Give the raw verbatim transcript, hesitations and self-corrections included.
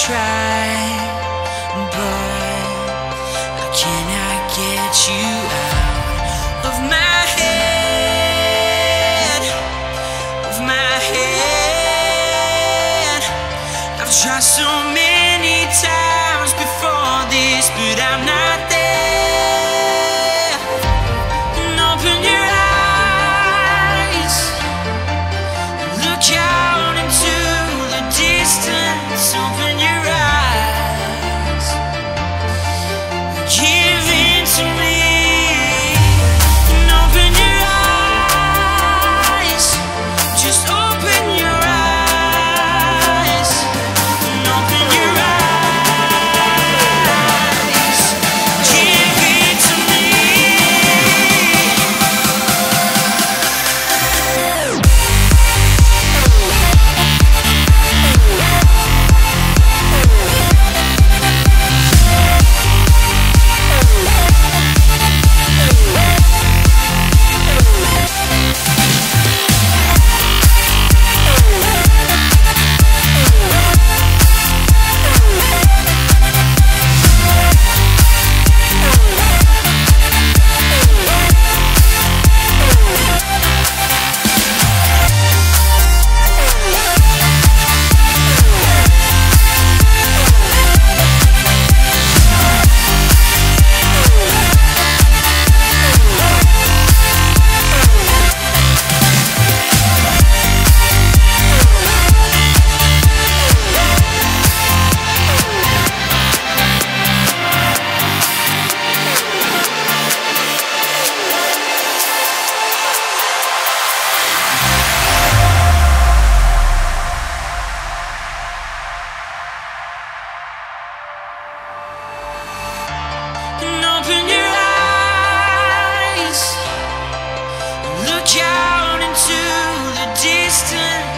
try, but I cannot get you out of my head, of my head. I've tried so many times before this, but I'm not there. And open your eyes, look out into the distance. Open your eyes, give in to me. And open your eyes, just open your eyes. And open your eyes, give in to me. And open your eyes, look out into the distance.